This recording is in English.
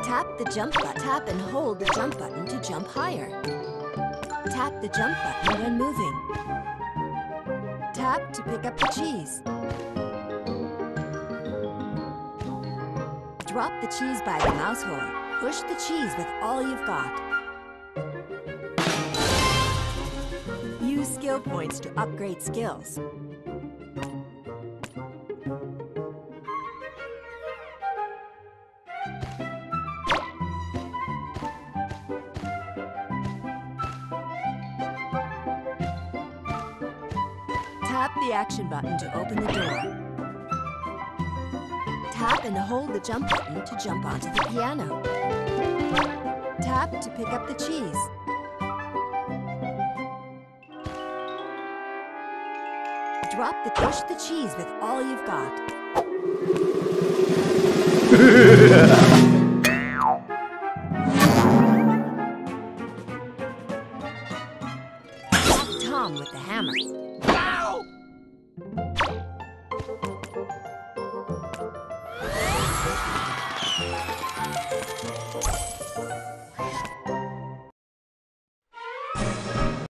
Tap the jump button. Tap and hold the jump button to jump higher. Tap the jump button when moving. Tap to pick up the cheese. Drop the cheese by the mouse hole. Push the cheese with all you've got. Use skill points to upgrade skills. Tap the action button to open the door. Tap and hold the jump button to jump onto the piano. Tap to pick up the cheese. Push the cheese with all you've got.